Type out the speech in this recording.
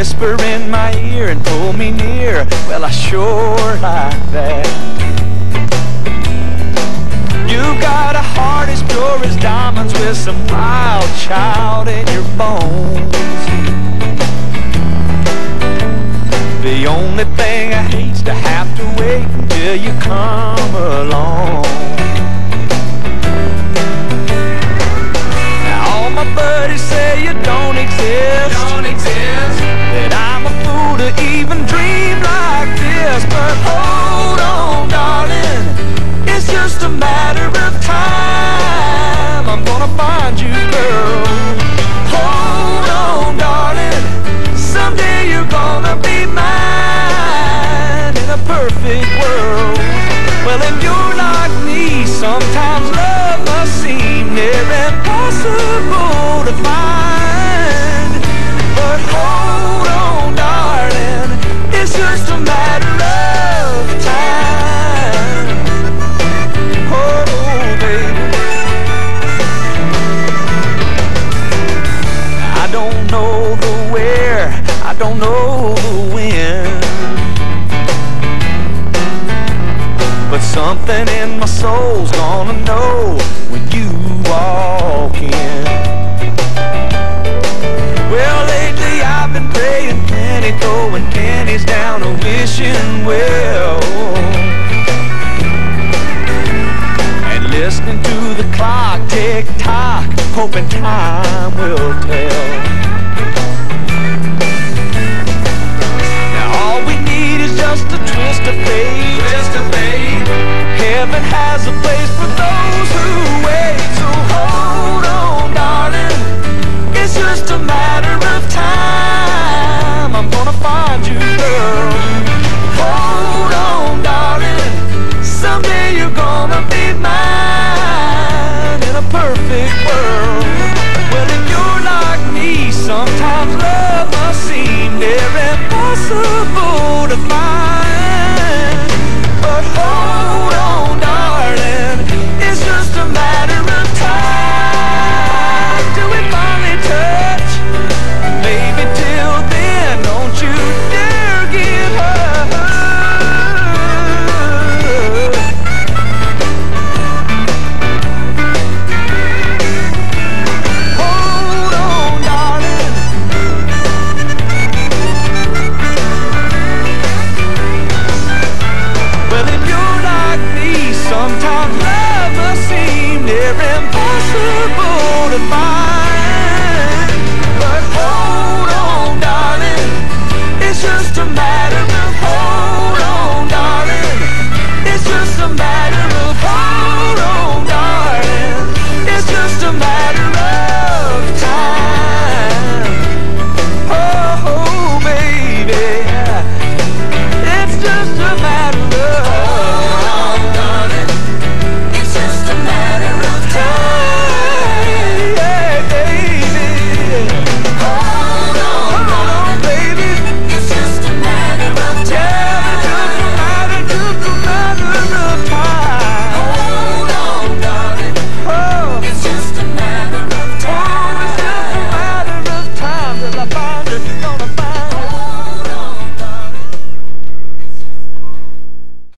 whisper in my ear and pull me near. Well, I sure like that. You got a heart as pure as diamonds with some wild child in your bones. The only thing I hate's to have to wait until you come along. Now all my buddies say you don't exist, that I'm a fool to even dream like this. But hold on, darling, it's just a matter of time. I'm gonna find you, girl. Hold on, darling, someday you're gonna be mine in a perfect world. Well, if you're like me, sometimes love must seem near impossible to find. But hold on, darling, it's just a matter of time. Oh, baby, I don't know the where, I don't know the when, but something in my soul's gonna know when you walk in. Well, lately I've been praying plenty, throwing pennies down a wishing well, and listening to the clock tick tock, hoping time will tell. Now all we need is just a twist of fate. Heaven has a place for those who wait. So hold on, darling, it's just a matter of time. I'm gonna find you, girl. Hold on, darling, someday you're gonna be mine in a perfect world. Well, if you're like me, sometimes love must seem near impossible to find. But hold on, darling, it's just a matter of time till we finally touch. Maybe till then, don't you dare give up. Hold on, darling. Well, if you're like me, sometimes love must seem near impossible to find.